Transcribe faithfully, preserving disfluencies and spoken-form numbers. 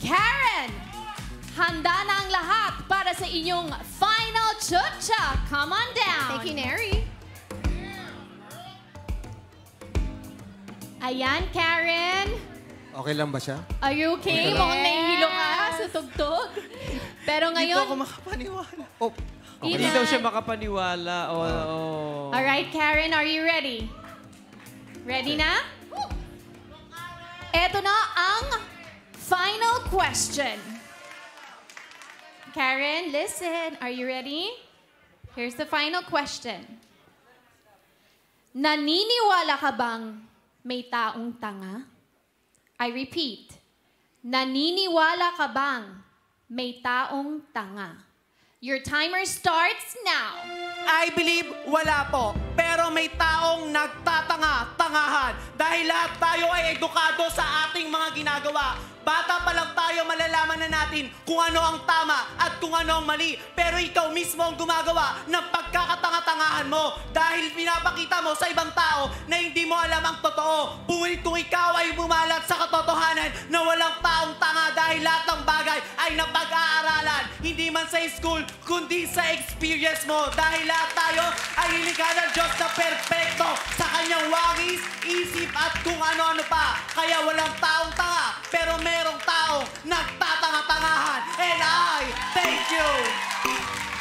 Karen, handa na ang lahat para sa inyong final chucha. Come on down. Thank you, Neri. Ayan, Karen. Okay lang ba siya? Are you okay? Yes. Mukhang nahihilo ka sa tugtog. Pero Hindi ngayon... ako makapaniwala. Oh, Ethan. Hindi daw siya makapaniwala. Oh, oh. Alright, Karen, are you ready? Ready na? Eto na ang final question. Karen, listen. Are you ready? Here's the final question. Naniniwala ka bang may taong tanga? I repeat. Naniniwala ka bang may taong tanga? Your timer starts now. I believe wala po. Pero may taong nagtatanga-tangahan. Dahil lahat tayo ay edukado sa ating mga ginagawa. Bata pa lang tayo, malalaman na natin kung ano ang tama at kung ano ang mali. Pero ikaw mismo ang gumagawa ng pagkakatanga-tangahan mo. Dahil pinapakita mo sa ibang tao na hindi mo alam ang totoo. Buwit kung ikaw ay bumalat sa katotohanan na walang taong tanga dahil lahat ng bagay ay napag-aaralan. Hindi man sa school, kundi sa experience mo. Dahil lahat tayo ay nilikha ng Diyos na perfecto sa kanyang wangis, isip at kung ano-ano pa. Kaya walang taong tanga, pero merong taong nagtatanga-tangahan. And I thank you!